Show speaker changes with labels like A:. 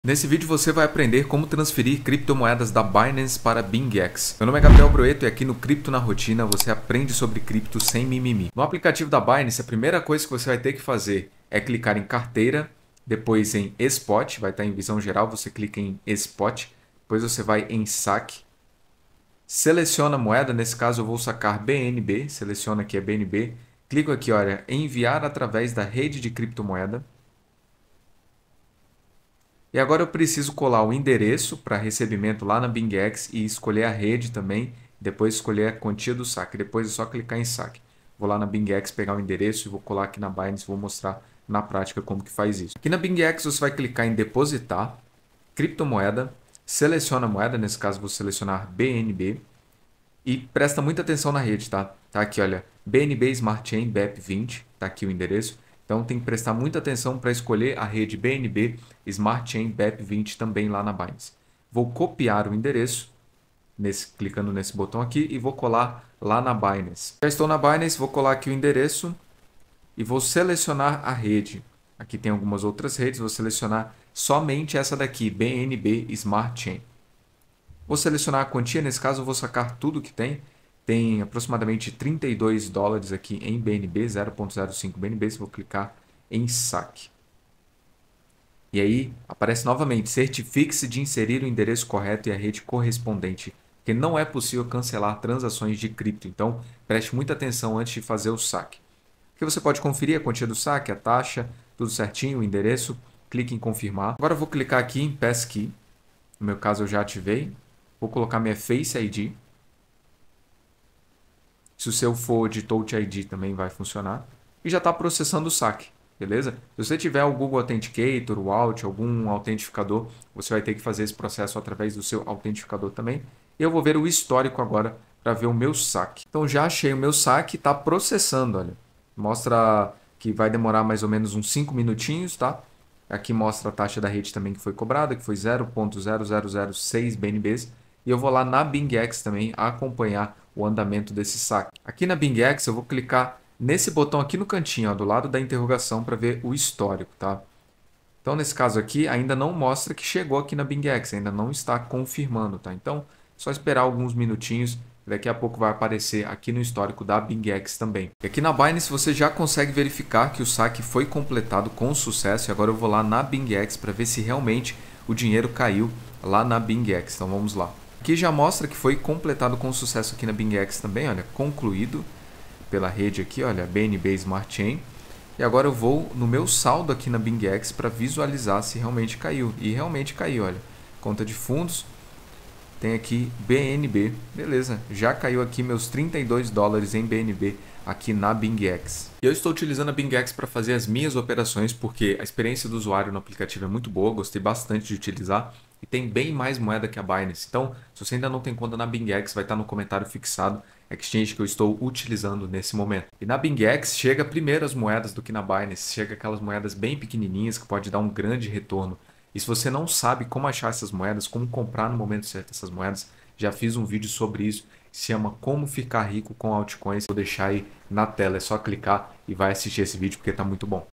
A: Nesse vídeo você vai aprender como transferir criptomoedas da Binance para BingX. Meu nome é Gabriel Broeto e aqui no Cripto na Rotina você aprende sobre cripto sem mimimi. No aplicativo da Binance, a primeira coisa que você vai ter que fazer é clicar em carteira, depois em Spot, vai estar em visão geral, você clica em Spot, depois você vai em saque, seleciona a moeda, nesse caso eu vou sacar BNB, seleciona aqui a BNB, clico aqui, olha, enviar através da rede de criptomoeda. E agora eu preciso colar o endereço para recebimento lá na BingX e escolher a rede também. Depois escolher a quantia do saque. Depois é só clicar em saque. Vou lá na BingX pegar o endereço e vou colar aqui na Binance. Vou mostrar na prática como que faz isso. Aqui na BingX você vai clicar em depositar, criptomoeda, seleciona a moeda. Nesse caso vou selecionar BNB. E presta muita atenção na rede, tá? Tá aqui, olha, BNB Smart Chain BEP20, tá aqui o endereço. Então tem que prestar muita atenção para escolher a rede BNB Smart Chain BEP20 também lá na Binance. Vou copiar o endereço, clicando nesse botão aqui, e vou colar lá na Binance. Já estou na Binance, vou colar aqui o endereço e vou selecionar a rede. Aqui tem algumas outras redes, vou selecionar somente essa daqui, BNB Smart Chain. Vou selecionar a quantia, nesse caso eu vou sacar tudo que tem. Tem aproximadamente 32 dólares aqui em BNB, 0.05 BNB. Vou clicar em saque. E aí aparece novamente, certifique-se de inserir o endereço correto e a rede correspondente, porque não é possível cancelar transações de cripto. Então preste muita atenção antes de fazer o saque. Aqui você pode conferir a quantia do saque, a taxa, tudo certinho, o endereço. Clique em confirmar. Agora eu vou clicar aqui em Passkey. No meu caso eu já ativei. Vou colocar minha Face ID. Se o seu for de Touch ID também vai funcionar. E já está processando o saque, beleza? Se você tiver o Google Authenticator, o Auth, algum autentificador, você vai ter que fazer esse processo através do seu autentificador também. E eu vou ver o histórico agora para ver o meu saque. Então já achei o meu saque, está processando, olha. Mostra que vai demorar mais ou menos uns 5 minutinhos, tá? Aqui mostra a taxa da rede também que foi cobrada, que foi 0.0006 BNBs. E eu vou lá na BingX também acompanhar o andamento desse saque. Aqui na BingX eu vou clicar nesse botão aqui no cantinho, ó, do lado da interrogação, para ver o histórico, tá? Então nesse caso aqui ainda não mostra que chegou aqui na BingX, ainda não está confirmando, tá? Então só esperar alguns minutinhos, daqui a pouco vai aparecer aqui no histórico da BingX também. E aqui na Binance você já consegue verificar que o saque foi completado com sucesso. E agora eu vou lá na BingX para ver se realmente o dinheiro caiu lá na BingX. Então vamos lá. Aqui já mostra que foi completado com sucesso aqui na BingX também, olha, concluído pela rede aqui, olha, BNB Smart Chain. E agora eu vou no meu saldo aqui na BingX para visualizar se realmente caiu. E realmente caiu, olha, conta de fundos, tem aqui BNB, beleza, já caiu aqui meus 32 dólares em BNB aqui na BingX. Eu estou utilizando a BingX para fazer as minhas operações porque a experiência do usuário no aplicativo é muito boa, gostei bastante de utilizar. E tem bem mais moeda que a Binance. Então, se você ainda não tem conta na BingX, vai estar no comentário fixado a exchange que eu estou utilizando nesse momento. E na BingX chega primeiro as moedas do que na Binance. Chega aquelas moedas bem pequenininhas que pode dar um grande retorno. E se você não sabe como achar essas moedas, como comprar no momento certo essas moedas, já fiz um vídeo sobre isso. Se chama Como Ficar Rico com Altcoins. Vou deixar aí na tela, é só clicar e vai assistir esse vídeo porque está muito bom.